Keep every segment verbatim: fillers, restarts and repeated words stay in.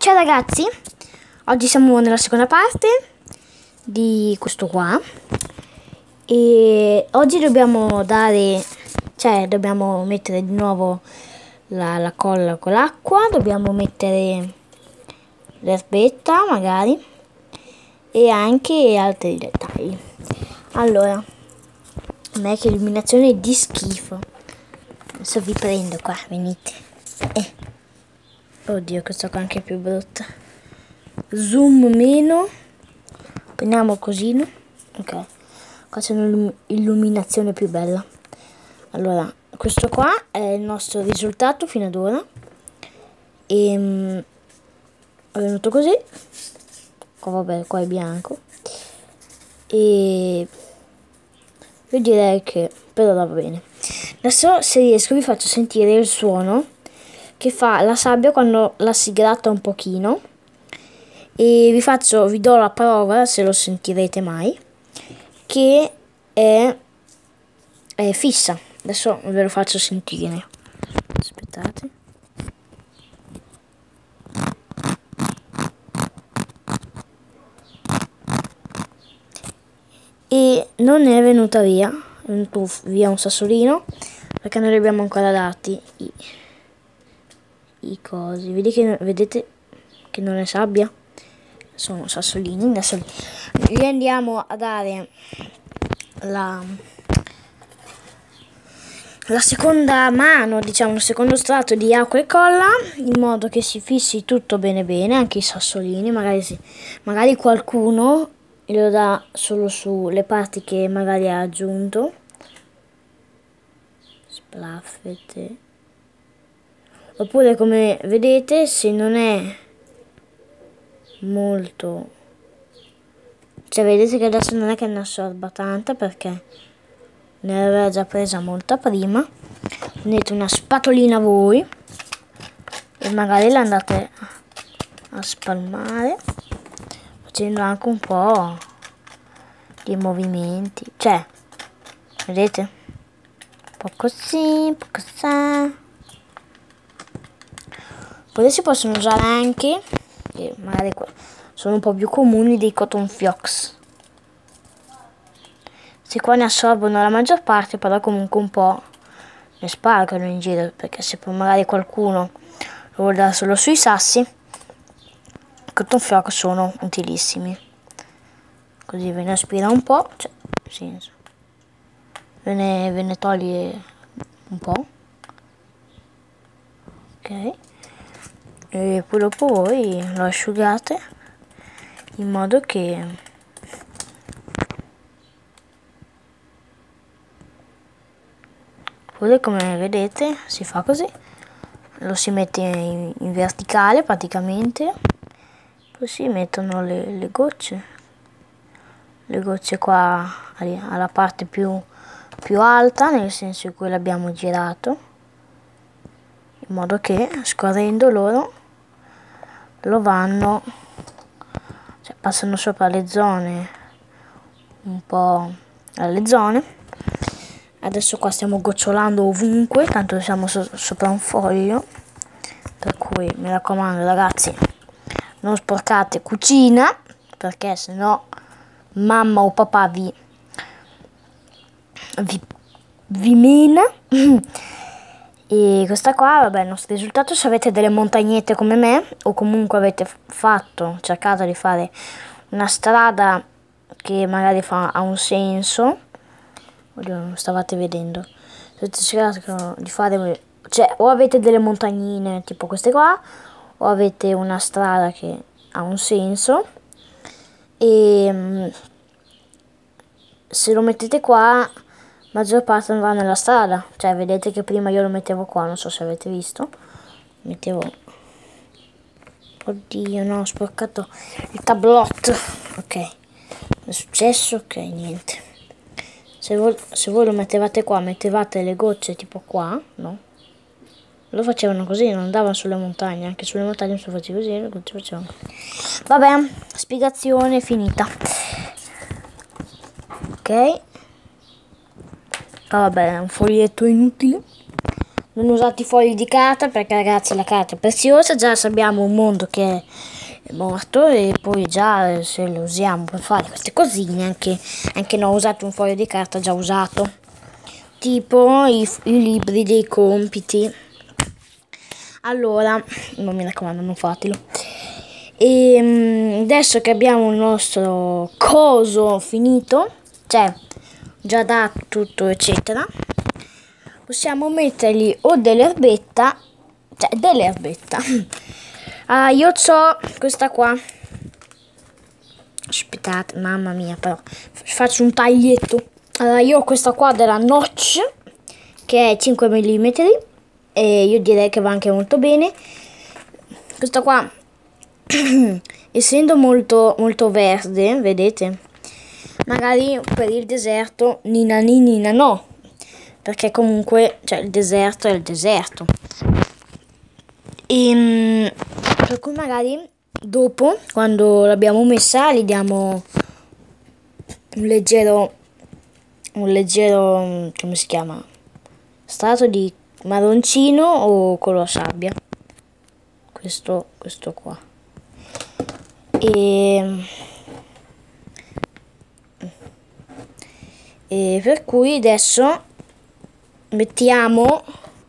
Ciao ragazzi, oggi siamo nella seconda parte di questo qua e oggi dobbiamo dare, cioè dobbiamo mettere di nuovo la, la colla con l'acqua, dobbiamo mettere l'erbetta magari e anche altri dettagli. Allora, non è che illuminazione di schifo, adesso vi prendo qua, venite. Eh. Oddio, questa qua anche è più brutta. Zoom meno. Prendiamo così. Ok. Qua c'è un'illuminazione più bella. Allora, questo qua è il nostro risultato fino ad ora. E um, è venuto così. Qua vabbè, qua è bianco. E io direi che però va bene. Adesso se riesco vi faccio sentire il suono che fa la sabbia quando la si gratta un pochino e vi faccio, vi do la prova, se lo sentirete mai, che è, è fissa. Adesso ve lo faccio sentire, aspettate. E non è venuta via, è venuto via un sassolino perché non li abbiamo ancora dati i i cosi. Vedete che, vedete che non è sabbia, sono sassolini. Adesso gli andiamo a dare la la seconda mano, diciamo il secondo strato di acqua e colla, in modo che si fissi tutto bene bene, anche i sassolini. Magari si, magari qualcuno lo dà solo sulle parti che magari ha aggiunto. Splaffete. Oppure, come vedete, se non è molto, cioè vedete che adesso non è che ne assorba tanta perché ne aveva già presa molta prima, prendete una spatolina voi e magari la andate a spalmare facendo anche un po' di movimenti, cioè vedete, un po' così, un po' così. Poi si possono usare anche, che magari sono un po' più comuni, dei cotton fiocs. Questi qua ne assorbono la maggior parte, però comunque un po' ne spargano in giro, perché se poi magari qualcuno lo vuole dare solo sui sassi, i cotton fioc sono utilissimi. Così ve ne aspira un po', cioè, sì, ve ne, ve ne toglie un po'. Ok. E poi dopo voi lo asciugate in modo che poi, come vedete, si fa così, lo si mette in, in verticale praticamente, poi si mettono le, le gocce le gocce qua alla parte più, più alta, nel senso in cui l'abbiamo girato, in modo che scorrendo loro lo vanno, cioè passano sopra le zone, un po' alle zone. Adesso qua stiamo gocciolando ovunque, tanto siamo so sopra un foglio, per cui mi raccomando ragazzi, non sporcate cucina, perché sennò mamma o papà vi vi, vi mena. E questa qua, vabbè, il nostro risultato, se avete delle montagnette come me o comunque avete fatto, cercato di fare una strada che magari fa, ha un senso, oddio, non stavate vedendo, se avete cercato di fare, cioè o avete delle montagnine tipo queste qua o avete una strada che ha un senso, e se lo mettete qua maggior parte andrà nella strada, cioè vedete che prima io lo mettevo qua, non so se avete visto, mettevo, oddio no, ho sporcato il tablotto, ok, è successo, ok, niente, se voi, se voi lo mettevate qua, mettevate le gocce tipo qua, no, lo facevano così, non andavano sulle montagne, anche sulle montagne se lo facevo così, le gocce facevano così. Vabbè, spiegazione finita, ok. Ah, vabbè, è un foglietto inutile. non usate i fogli di carta perché ragazzi la carta è preziosa, già sappiamo un mondo che è morto e poi già se lo usiamo per fare queste cosine, anche, anche non usate un foglio di carta già usato, tipo i, i libri dei compiti. Allora, non mi raccomando, non fatelo. E adesso che abbiamo il nostro coso finito, cioè già dato tutto eccetera, possiamo mettergli o dell'erbetta, cioè dell'erbetta. Ah, io ho questa qua. Aspettate, mamma mia, però faccio un taglietto. Allora, io ho questa qua della Notch che è cinque millimetri e io direi che va anche molto bene. Questa qua essendo molto molto verde, vedete, magari per il deserto nina nina no, perché comunque cioè il deserto è il deserto, e per cui magari dopo quando l'abbiamo messa gli diamo un leggero un leggero come si chiama, strato di marroncino o color sabbia, questo questo qua. E, e per cui adesso mettiamo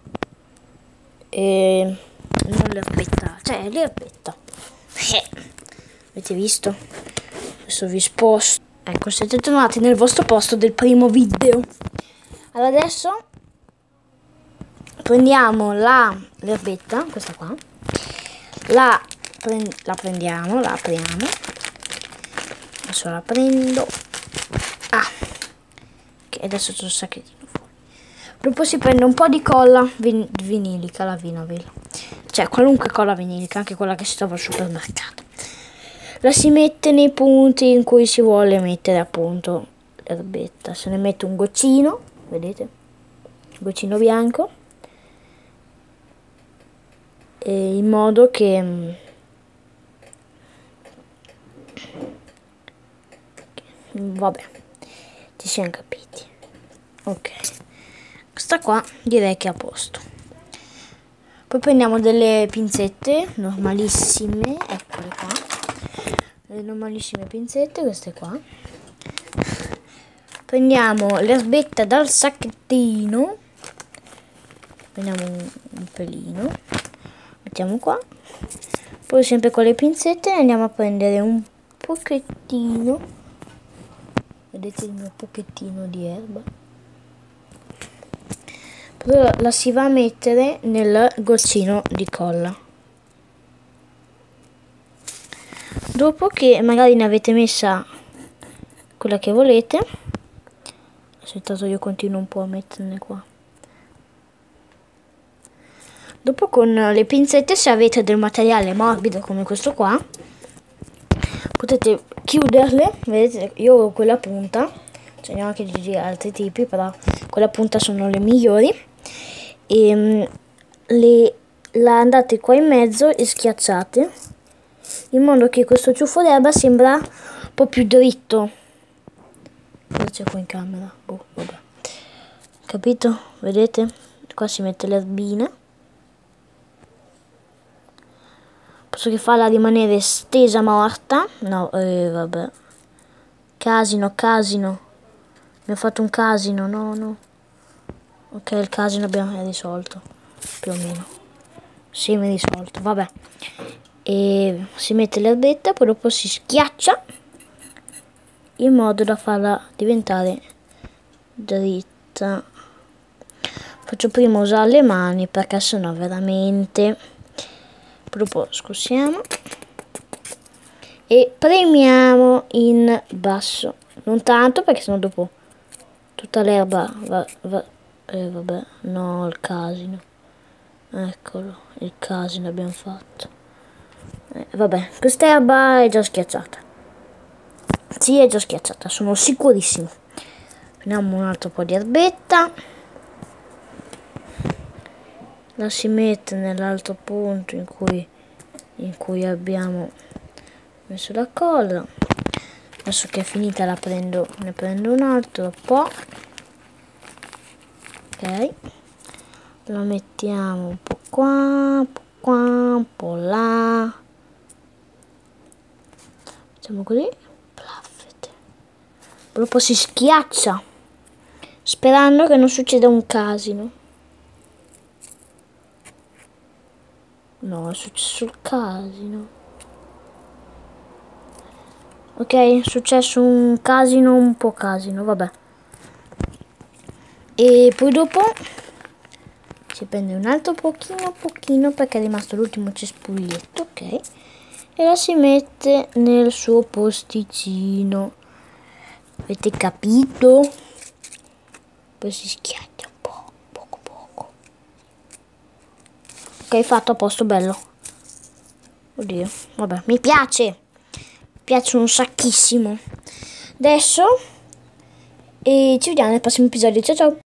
eh, non l'erbetta, cioè l'erbetta, eh, avete visto? Adesso vi sposto, ecco, siete tornati nel vostro posto del primo video. Allora adesso prendiamo la l'erbetta, questa qua, la la prendiamo, la apriamo, adesso la prendo, ah, che adesso c'è un sacchettino fuori. Dopo si prende un po' di colla vin vinilica, la Vinavil, cioè qualunque colla vinilica, anche quella che si trova al supermercato, la si mette nei punti in cui si vuole mettere appunto l'erbetta, se ne mette un goccino, vedete, un goccino bianco, e in modo che vabbè, ci siamo capiti. Ok, questa qua direi che è a posto. Poi prendiamo delle pinzette normalissime, eccole qua, le normalissime pinzette, queste qua. Prendiamo l'erbetta dal sacchettino, prendiamo un, un pelino, mettiamo qua, poi sempre con le pinzette andiamo a prendere un pochettino, vedete il mio pochettino di erba, poi la si va a mettere nel goccino di colla. Dopo che magari ne avete messa quella che volete, aspettate, io continuo un po' a metterne qua. Dopo con le pinzette, se avete del materiale morbido come questo qua, potete chiuderle, vedete, io ho quella punta, ce ne ho anche di altri tipi, però quella punta sono le migliori, e um, le, la andate qua in mezzo e schiacciate, in modo che questo ciuffo d'erba sembra un po' più dritto. Cosa c'è qua in camera? Boh, vabbè. Capito? Vedete? Qua si mette l'erbina, posso che farla rimanere stesa morta, no, eh, vabbè, casino, casino, mi ho fatto un casino, no, no, ok, il casino abbiamo risolto, più o meno, sì, mi risolto, vabbè, e si mette l'erbetta, poi dopo si schiaccia, in modo da farla diventare dritta. Faccio prima usare le mani, perché sennò veramente... Dopo scusiamo e premiamo in basso, non tanto perché sennò dopo tutta l'erba va, va, eh, vabbè, no, il casino, eccolo, il casino abbiamo fatto, eh, vabbè, quest'erba è già schiacciata, sì, è già schiacciata, sono sicurissimo. Prendiamo un altro po' di erbetta, la si mette nell'altro punto in cui, in cui abbiamo messo la colla. Adesso che è finita la prendo, ne prendo un altro po', ok, Lo mettiamo un po' qua, un po' qua, un po' là. Facciamo così. Plaffete. Dopo si schiaccia, sperando che non succeda un casino. No, è successo il casino. Ok, è successo un casino, un po' casino, vabbè. E poi dopo si prende un altro pochino, pochino, perché è rimasto l'ultimo cespuglietto, ok? E la si mette nel suo posticino. Avete capito? Poi si schiaccia un po', poco poco. Ok, fatto, a posto, bello. Oddio, vabbè, mi piace. Mi piace un sacchissimo. Adesso e ci vediamo nel prossimo episodio. Ciao ciao.